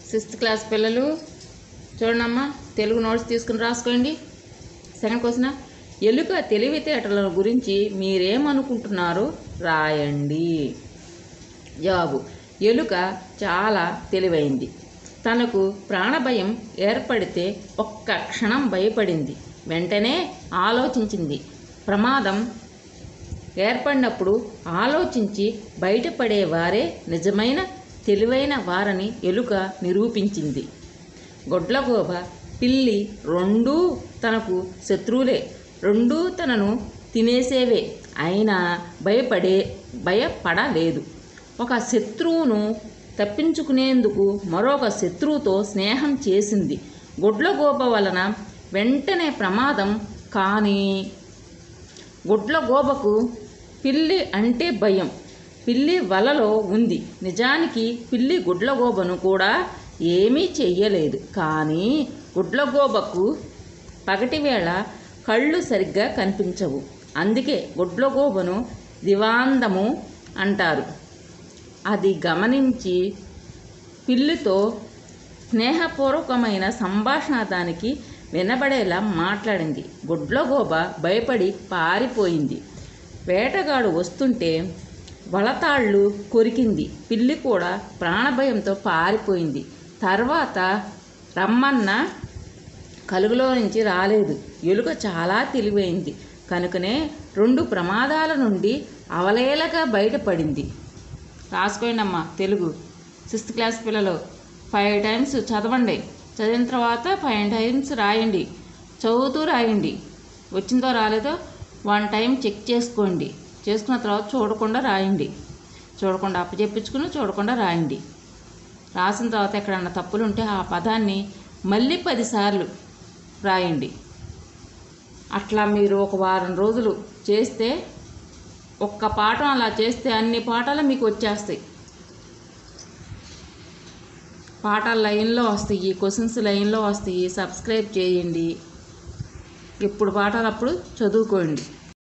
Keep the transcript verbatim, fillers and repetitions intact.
Sixth class పిల్లలు చూడండమ్మా, Telugu notes తీసుకుని రాసుకోండి. సెకండ్ క్వశ్చన్, ఎలుక తెలివితేటల గురించి మీరేమనుకుంటున్నారు రాయండి. జవాబు, ఎలుక చాలా తెలివైంది. తనకు ప్రాణభయం ఏర్పడితే ఒక్క క్షణం భయపడింది. వెంటనే ఆలోచించింది. ప్రమాదం ఏర్పడినప్పుడు ఆలోచించి బయటపడేవారే నిజమైన తెలివైన వారని ఎలుక నిరూపించింది. గొడ్లగోబ, పిల్లి రెండూ తనకు శత్రువులే, రెండూ తనను తినేసేవే. అయినా భయపడే భయపడలేదు. ఒక శత్రువును తప్పించుకునేందుకు మరొక శత్రువుతో స్నేహం చేసింది. గొడ్లగోబ వలన వెంటనే ప్రమాదం, కానీ గొడ్లగోబకు పిల్లి అంటే భయం. పిల్లి వలలో ఉంది. నిజానికి పిల్లి గుడ్లగోబను కూడా ఏమీ చెయ్యలేదు. కానీ గుడ్లగోబకు పగటివేళ కళ్ళు సరిగ్గా కనిపించవు. అందుకే గుడ్లగోబను దివాందము అంటారు. అది గమనించి పిల్లితో స్నేహపూర్వకమైన సంభాషణ దానికి వినబడేలా మాట్లాడింది. గుడ్లగోబ భయపడి పారిపోయింది. వేటగాడు వస్తుంటే వలతాళ్ళు కొరికింది. పిల్లి కూడా ప్రాణభయంతో పారిపోయింది. తర్వాత రమ్మన్న కలుగులో నుంచి రాలేదు. ఎలుక చాలా తెలివైంది కనుకనే రెండు ప్రమాదాల నుండి అవలేలగా బయటపడింది. రాసుకోండి అమ్మా తెలుగు. సిక్స్త్ క్లాస్ పిల్లలు ఫైవ్ టైమ్స్ చదవండి. చదివిన తర్వాత ఫైవ్ టైమ్స్ రాయండి. చదువుతూ రాయండి. వచ్చిందో రాలేదో వన్ టైం చెక్ చేసుకోండి. చేసుకున్న తర్వాత చూడకుండా రాయండి. చూడకుండా అప్పచెప్పించుకుని చూడకుండా రాయండి. రాసిన తర్వాత ఎక్కడన్నా తప్పులు ఉంటే ఆ పదాన్ని మళ్ళీ పదిసార్లు రాయండి. అట్లా మీరు ఒక వారం రోజులు చేస్తే, ఒక్క పాఠం అలా చేస్తే అన్ని పాఠాలు మీకు వచ్చేస్తాయి. పాఠాలు లైన్లో వస్తాయి, క్వశ్చన్స్ లైన్లో వస్తాయి. సబ్స్క్రైబ్ చేయండి. ఎప్పుడు పాఠాలు అప్పుడు చదువుకోండి.